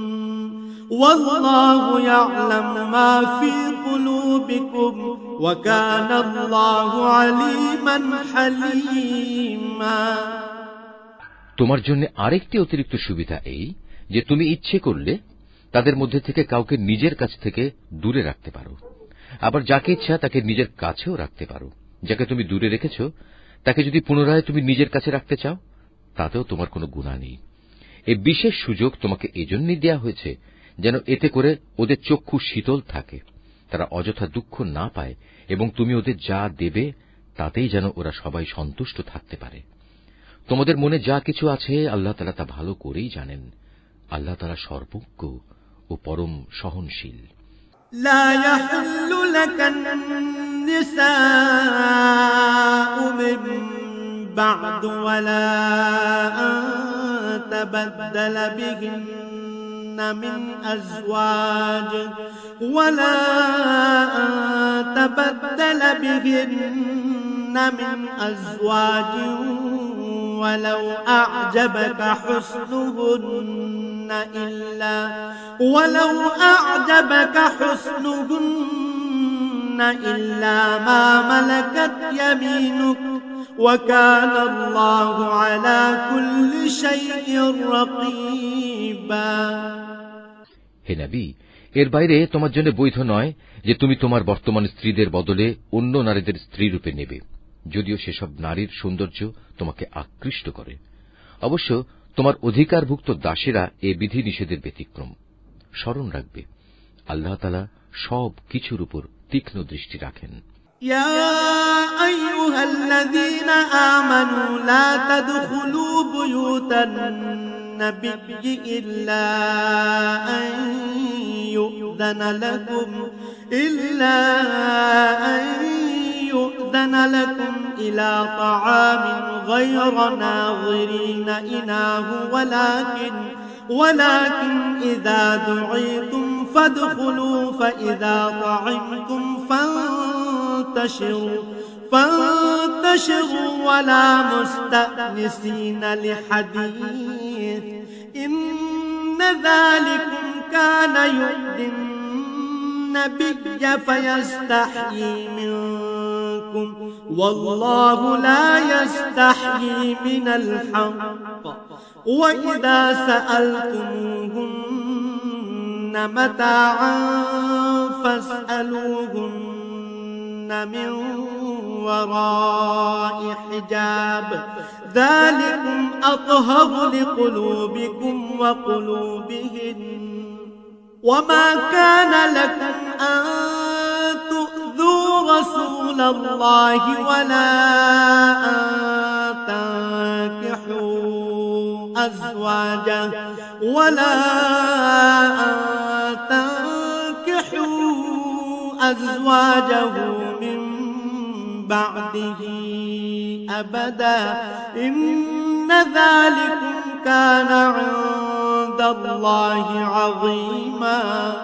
والله يعلم ما في قلوبكم وكان الله عليما حليما। তোমার জন্য আরেকটি অতিরিক্ত সুবিধা এই যে তুমি ইচ্ছে করলে তাদের মধ্যে থেকে কাউকে নিজের কাছ থেকে দূরে রাখতে পারো, আবার যাকে ইচ্ছা তাকে নিজের কাছেও রাখতে পারো। যাকে তুমি দূরে রেখেছ তাকে যদি পুনরায় তুমি নিজের কাছে রাখতে চাও তাতেও তোমার কোনো গুনাহ নেই। এই বিশেষ সুযোগ তোমাকে এজন্যই দেয়া হয়েছে যেন এতে করে ওদের চক্ষু শীতল থাকে, তারা অযথা দুঃখ না পায় এবং তুমি ওদের যা দেবে তাতেই যেন ওরা সবাই সন্তুষ্ট থাকতে পারে। তোমাদের মনে যা কিছু আছে আল্লাহ তাআলা তা ভালো করেই জানেন। আল্লাহ তাআলা সর্বজ্ঞ ও পরম সহনশীল। لا يحل لك النساء من بعد ولا أن تبدل بهن من أزواج ولو أعجبك حسنهن إلا ما ملكت يمينك وكان الله على كل شيء رقيبا। হে নবী, এর বাইরে তোমার জন্য বৈধ নয় যে তুমি তোমার বর্তমান স্ত্রীদের বদলে অন্য নারীদের স্ত্রী রূপে নেবে, যদিও সেসব নারীর সৌন্দর্য তোমাকে আকৃষ্ট করে। অবশ্য তোমার অধিকারভুক্ত দাসেরা এ বিধি নিষেধের ব্যতিক্রম। স্মরণ রাখবে, আল্লাহ তাআলা সব কিছুর উপর তীক্ষ্ণ দৃষ্টি রাখেন। يا أيها الذين آمنوا لا تدخلوا بيوت النبي إلا أن يؤذن لكم إلى طعام غير ناظرين إناه ولكن إذا دعيتم فادخلوا فإذا طعمتم فانتشروا ولا مستأنسين لحديث إن ذلكم كان يؤذي النبي فيستحيي منكم والله لا يستحيي من الحق وإذا سألتموهن متاعا فاسألوهن من وراء حجاب ذلكم أطهر لقلوبكم وقلوبهن وما كان لكم أن تؤذوا رسول الله ولا أن تنكحوا أزواجه من بعده أبدا إن ذلكم كان عند الله عظيما।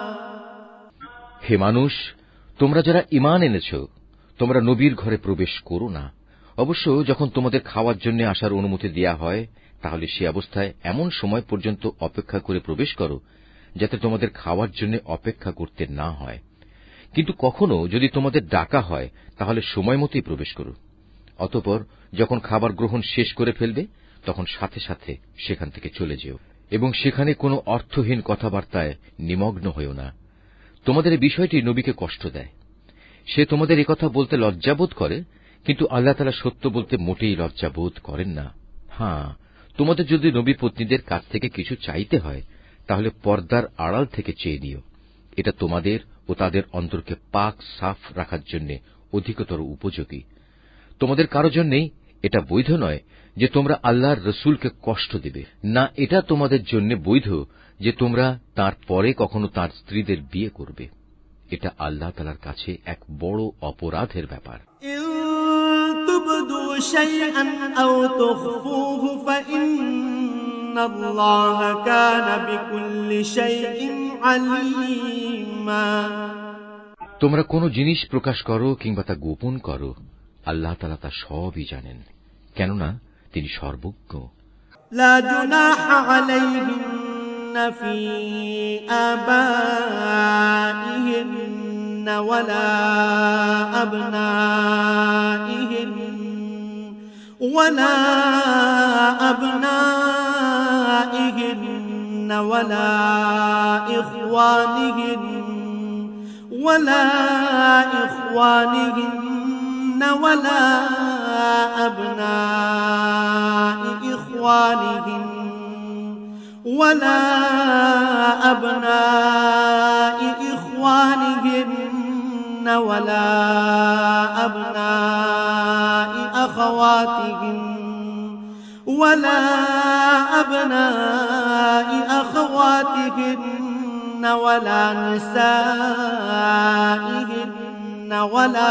হে মানুষ, তোমরা যারা ঈমান এনেছ, তোমরা নবীর ঘরে প্রবেশ করো না। অবশ্য যখন তোমাদের খাওয়ার জন্য আসার অনুমতি দেয়া হয়, তাহলে সে অবস্থায় এমন সময় পর্যন্ত অপেক্ষা করে প্রবেশ করো যাতে তোমাদের খাওয়ার জন্য অপেক্ষা করতে না হয়। কিন্তু কখনো যদি তোমাদের ডাকা হয়, তাহলে সময় মতোই প্রবেশ করো। অতঃপর যখন খাবার গ্রহণ শেষ করে ফেলবে, তখন সাথে সাথে সেখান থেকে চলে যেও এবং সেখানে কোনো অর্থহীন কথাবার্তায় নিমগ্ন হইও না। তোমাদের এই বিষয়টি নবীকে কষ্ট দেয়। সে তোমাদের একথা বলতে লজ্জাবোধ করে, কিন্তু আল্লাহ তাআলা সত্য বলতে মোটেই লজ্জাবোধ করেন না। হ্যাঁ, তোমাদের যদি নবী পত্নীদের কাছ থেকে কিছু চাইতে হয়, তাহলে পর্দার আড়াল থেকে চেয়ে নিও। এটা তোমাদের ও তাদের অন্তরকে পাক সাফ রাখার জন্য অধিকতর উপযোগী। তোমাদের কারো জন্যেই এটা বৈধ নয় যে তোমরা আল্লাহর রসুলকে কষ্ট দেবে, না এটা তোমাদের জন্য বৈধ যে তোমরা তার পরে কখনো তার স্ত্রীদের বিয়ে করবে। এটা আল্লাহ তাআলার কাছে এক বড় অপরাধের ব্যাপার। তোমরা কোন জিনিস প্রকাশ করো কিংবা তা গোপন করো, আল্লাহ তাআলা তা সবই জানেন, কেননা তিনি সর্বজ্ঞ। লা জুনাহা আলাইহিন্না ফি আবাইহিন্না ওয়ালা আবনাইহিন্না ওয়ালা إخوانهن ولا أبناء إخوانهن ولا أبناء إخوانهن ولا أبناء أخواتهن ولا أبناء أخواتهن ولا نسائهن ولا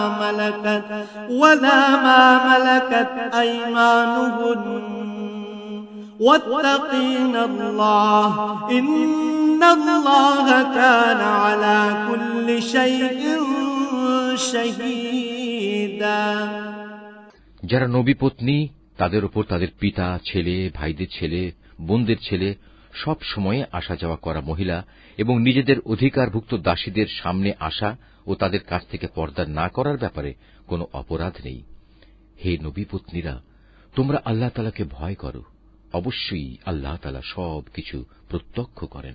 ما ملكت أيمانهن واتقين الله إن الله كان على كل شيء شهيدا। যারা নবী পত্নী, তাদের উপর তাদের পিতা, ছেলে, ভাইদের ছেলে, বোনদের ছেলে, সব সময়ে আসা যাওয়া করা মহিলা এবং নিজেদের অধিকারভুক্ত দাসীদের সামনে আসা ও তাদের কাছ থেকে পর্দা না করার ব্যাপারে কোনো অপরাধ নেই। হে নবী পত্নীরা, তোমরা আল্লাহ তাআলাকে ভয় করো। অবশ্যই আল্লাহ তাআলা সব কিছু প্রত্যক্ষ করেন।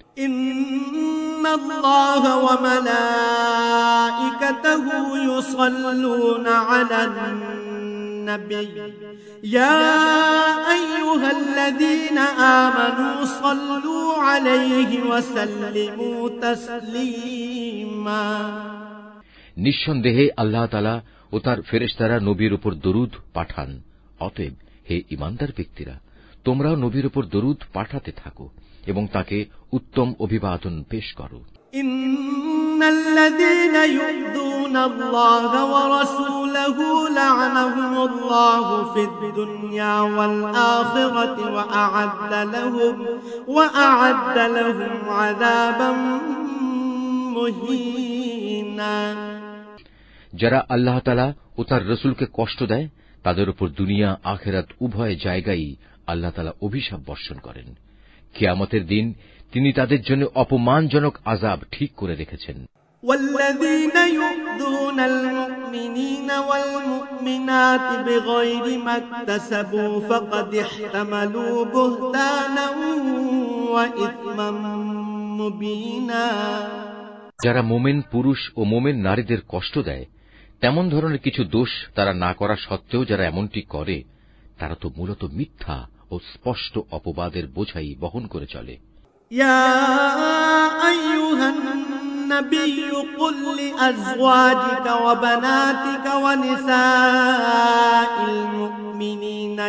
ইন্নাল্লাহা ওয়া মালাইকাতাহু ইউসাল্লুনা আলান النبي يا أيها الذين آمنوا صلوا عليه وسلموا تسليما নিঃসন্দেহে আল্লাহ তাআলা ও তার ফেরেশতারা নবীর উপর দরুদ পাঠান। অতএব হে ঈমানদার ব্যক্তিরা, তোমরাও নবীর উপর দরুদ পাঠাতে থাকো এবং তাকে উত্তম অভিবাদন পেশ করো। ইন্নাল্লাযীনা ইউযুনা আল্লাহ ওয়া রাসূলাহু লা'নাহুমুল্লাহু ফিদ দুনিয়া ওয়াল আখিরাতি ওয়া আ'আদ্দা লাহুম আযাবান মুহিনা। যারা আল্লাহ তাআলা ও তার রাসূলকে কষ্ট দেয় তাদের উপর দুনিয়া আখিরাত উভয় জায়গায় আল্লাহ তাআলা অভিশাপ বর্ষণ করেন। কিয়ামতের দিন তিনি তাদের জন্য অপমানজনক আযাব ঠিক করে রেখেছেন। ওয়াল্লাযীনা ইউযুনাল মুমিনিনা ওয়াল মুমিনাতি বিগাইরি মাকতাসাবু ফাকাদ ইহতামালু বুহতানান ওয়া ইসমান মুবিনা। যারা মোমেন পুরুষ ও মোমেন নারীদের কষ্ট দেয় তেমন ধরনের কিছু দোষ তারা না করা সত্ত্বেও যারা এমনটি করে তারা তো মূলত মিথ্যা ও স্পষ্ট অপবাদের বোঝাই বহন করে চলে। ইয়া আইয়ুহান নাবিয়্যু কুল লিআজওয়াজিকা ওয়া বানাতিকা ওয়া নিসাইল মুমিনিনা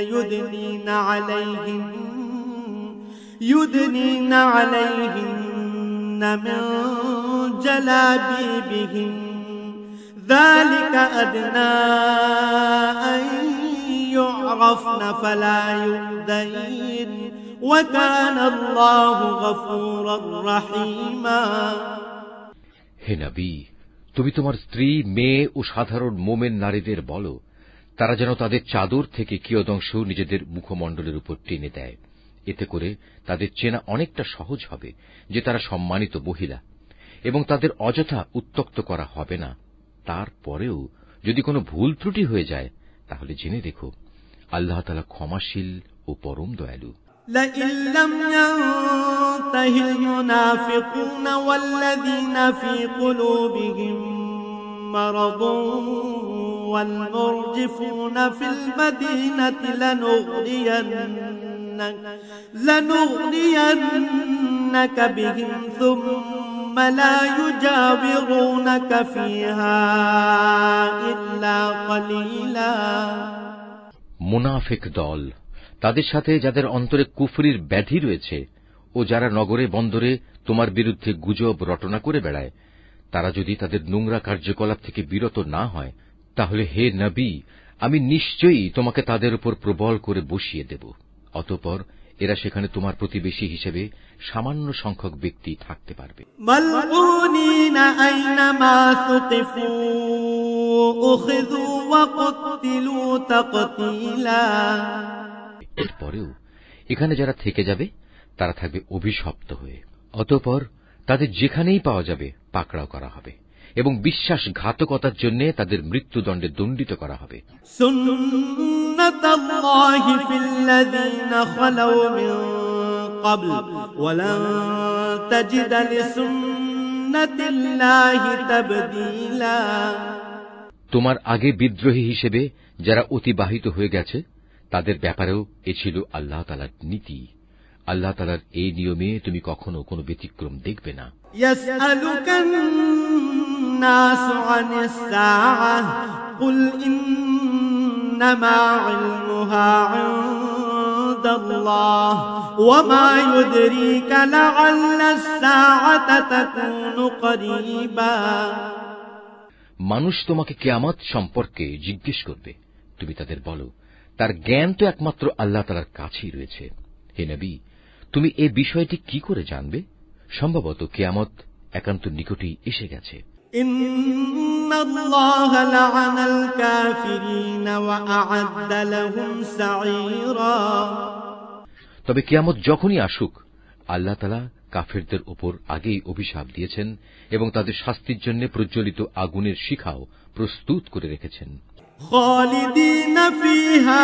ইউদনিনা আলাইহিন্না মিন জালাবিবিহিন যালিকা আদনা আন ইউ'রাফনা ফালা ইউদাইন ওয়া কানা আল্লাহু গফুরার রহিমা। হে নবী, তুমি তোমার স্ত্রী, মেয়ে ও সাধারণ মোমেন নারীদের বলো তারা যেন তাদের চাদর থেকে কিয়দংশ নিজেদের মুখমণ্ডলের উপর টেনে দেয়। এতে করে তাদের চেনা অনেকটা সহজ হবে যে তারা সম্মানিত মহিলা, এবং তাদের অযথা উত্ত্যক্ত করা হবে না। তারপরেও যদি কোনো ভুল ত্রুটি হয়ে যায় তাহলে জেনে রেখো আল্লাহ তাআলা ক্ষমাশীল ও পরম দয়ালু। لئن لم ينتهي المنافقون والذين في قلوبهم مرض والمرجفون في المدينة لنغرينك بهم ثم لا يجاورونك فيها إلا قليلا। মুনাফিক দল, তাদের সাথে যাদের অন্তরে কুফরির ব্যাধি রয়েছে ও যারা নগরে বন্দরে তোমার বিরুদ্ধে গুজব রটনা করে বেড়ায়, তারা যদি তাদের নোংরা কার্যকলাপ থেকে বিরত না হয় তাহলে হে নবী, আমি নিশ্চয়ই তোমাকে তাদের উপর প্রবল করে বসিয়ে দেব। অতঃপর এরা সেখানে তোমার প্রতিবেশী হিসেবে সামান্য সংখ্যক ব্যক্তি থাকতে পারবে। মালউনিনা আইনামা সুকিফু উখিযু ওয়া কুতিলু তাকতীলা। এরপরেও এখানে যারা থেকে যাবে তারা থাকবে অভিশপ্ত হয়ে। অতঃপর তাদের যেখানেই পাওয়া যাবে পাকড়াও করা হবে এবং বিশ্বাসঘাতকতার জন্য তাদের মৃত্যুদণ্ডে দণ্ডিত করা হবে। সুন্নাতাল্লাহি ফিল্লাযীনা খালাউ মিন ক্বাবল ওয়া লান তাজিদা লিসুন্নাতিল্লাহি তাবদীলা। তোমার আগে বিদ্রোহী হিসেবে যারা অতিবাহিত হয়ে গেছে তাদের ব্যাপারেও এ ছিল আল্লাহ তাআলার নীতি। আল্লাহ তাআলার এই নিয়মে তুমি কখনো কোনো ব্যতিক্রম দেখবে না। ইয়াসআলুকান নাসু আনিস সাআহ কুল ইন্নামা ইলমুহা ইনদাল্লাহ ওয়া মা ইউদরিকা লাআল্লাস সাআতা তাকুনু করিবা। মানুষ তোমাকে কিয়ামত সম্পর্কে জিজ্ঞেস করবে, তুমি তাদের বলো তার জ্ঞান তো একমাত্র আল্লাহ তাআলার কাছেই রয়েছে। হে নবী, তুমি এই বিষয়টি কি করে জানবে? সম্ভবত কিয়ামত একান্ত নিকটেই এসে গেছে। ইন্নাল্লাহা লা'আনাল কাফিরিনা ওয়া আ'আদ্দা লাহুম সাঈরা। তবে কিয়ামত যখনই আসুক আল্লাহ তাআলা কাফেরদের উপর আগেই অভিশাপ দিয়েছেন এবং তাদের শাস্তির জন্য প্রজ্বলিত আগুনের শিখাও প্রস্তুত করে রেখেছেন। খালিদিনা ফিহা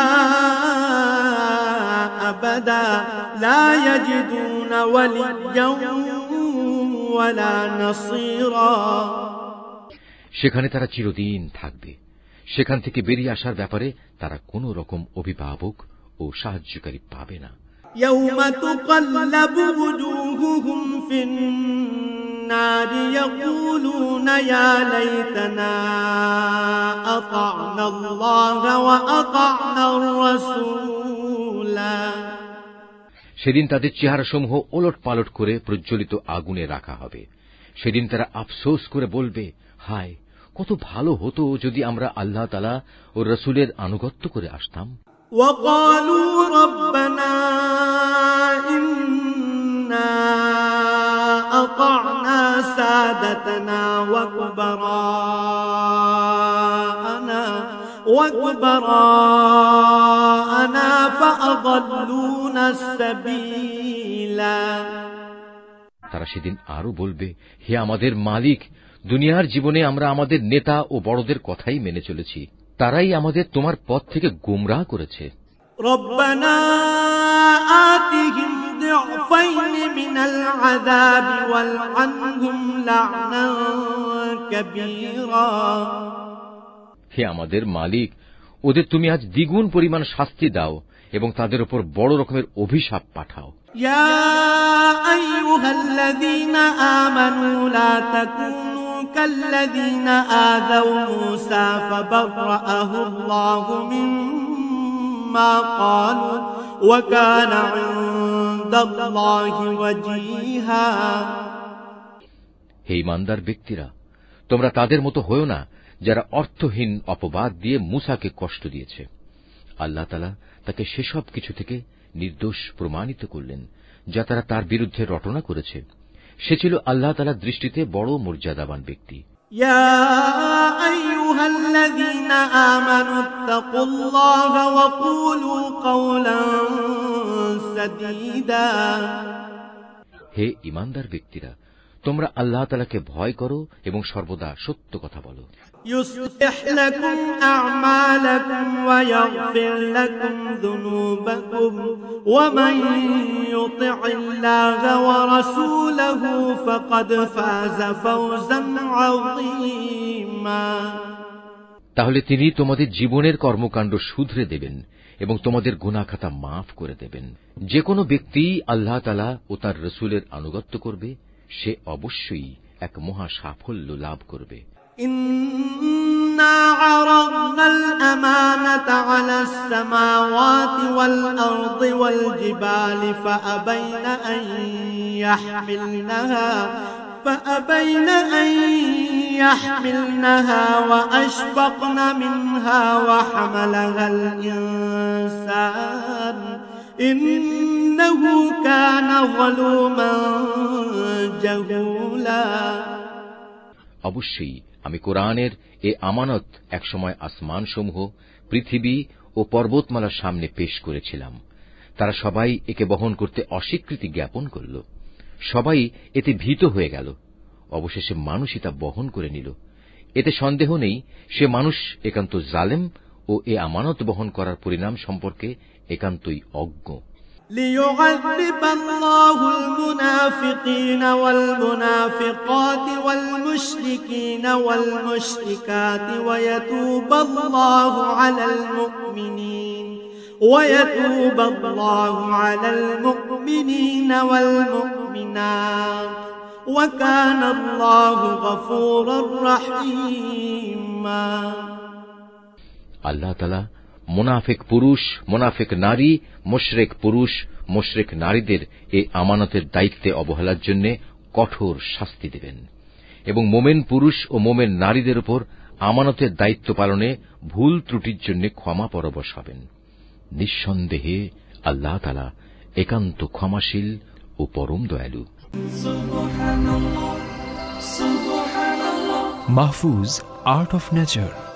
আবাদা লা ইয়াজিদুনা ওয়ালিয়্যান ওয়ালা নাসীরা। সেখানে তারা চিরদিন থাকবে, সেখান থেকে বেরিয়ে আসার ব্যাপারে তারা কোন রকম অভিভাবক ও সাহায্যকারী পাবে না। يوم تقلب وجوههم في النار يقولون يا ليتنا أطعنا الله وأطعنا الرسول। সেদিন তাদের চেহারাসমূহ ওলট পালট করে প্রজ্বলিত আগুনে রাখা হবে। সেদিন তারা আফসোস করে বলবে, হায়, কত ভালো হতো যদি আমরা আল্লাহ তাআলা ও রাসূলের আনুগত্য করে আসতাম। وقالوا ربنا إنا أطعنا سادتنا وكبراءنا فأضلونا السبيل। তারা সেদিন আরো বলবে, হে আমাদের মালিক, দুনিয়ার জীবনে আমরা আমাদের নেতা ও বড়দের কথাই মেনে চলেছি, তারাই আমাদের তোমার পথ থেকে গোমরাহ করেছে। ربنا آتهم ضعفين من العذاب والعنهم لعنا كبيرا। হে আমাদের মালিক, ওদের তুমি আজ দ্বিগুণ পরিমাণ শাস্তি দাও এবং তাদের উপর বড় রকমের অভিশাপ পাঠাও। يا أيها الذين آمنوا لا تكونوا كالذين آذوا موسى فبرأه الله مما قالوا وكان عند الله وجيها। হে ঈমানদার ব্যক্তিরা, তোমরা তাদের মতো হয়ো না যারা অর্থহীন অপবাদ দিয়ে মূসাকে কষ্ট দিয়েছে। আল্লাহ তাআলা তাকে সেসব কিছু থেকে নির্দোষ প্রমাণিত করলেন যা তারা তার বিরুদ্ধে রটনা করেছে। সে ছিল আল্লাহ তাআলার দৃষ্টিতে বড় মর্যাদাবান ব্যক্তি। يا أيها الذين آمنوا اتقوا الله وقولوا قولا سديدا। হে ঈমানদার ব্যক্তিরা, তোমরা আল্লাহ তাআলাকে ভয় করো এবং সর্বদা সত্য কথা বলো। يصلح لكم أعمالكم ويغفر لكم ذنوبكم ومن يطع الله ورسوله فقد فاز فوزا عظيما। তাহলে তিনি তোমাদের জীবনের কর্মকাণ্ড শুধরে দেবেন এবং তোমাদের গুনাহ খাতা মাফ করে দেবেন। যে কোনো ব্যক্তি আল্লাহ তাআলা ও তার রাসূলের আনুগত্য করবে সে অবশ্যই এক মহা সাফল্য লাভ করবে। إنا عرضنا الأمانة على السماوات والأرض والجبال فأبين أن يحملنها وأشفقن منها وحملها الإنسان إنه كان ظلوما جهولا। অবশ্যই আমি কোরআনের এ আমানত একসময় আসমানসমূহ, পৃথিবী ও পর্বতমালার সামনে পেশ করেছিলাম। তারা সবাই একে বহন করতে অস্বীকৃতি জ্ঞাপন করল। সবাই এতে ভীত হয়ে গেল। অবশেষে মানুষই তা বহন করে নিল। এতে সন্দেহ নেই সে মানুষ একান্ত জালেম ও এ আমানত বহন করার পরিণাম সম্পর্কে একান্তই অজ্ঞ। ليعذب الله المنافقين والمنافقات والمشركين والمشركات ويتوب الله على المؤمنين والمؤمنات وكان الله غفورا رحيما। আল্লাহ তাআলা মুনাফিক পুরুষ, মুনাফিক নারী, মুশরিক পুরুষ, মুশরিক নারীদের এই আমানতের দায়িত্বে অবহেলার জন্য কঠোর শাস্তি দেবেন এবং মোমেন পুরুষ ও মোমেন নারীদের উপর আমানতের দায়িত্ব পালনে ভুল ত্রুটির জন্য ক্ষমা পরবশ হবেন। নিঃসন্দেহে আল্লাহ তাআলা একান্ত ক্ষমাশীল ও পরম দয়ালু। Mahfuz, Art of Nature।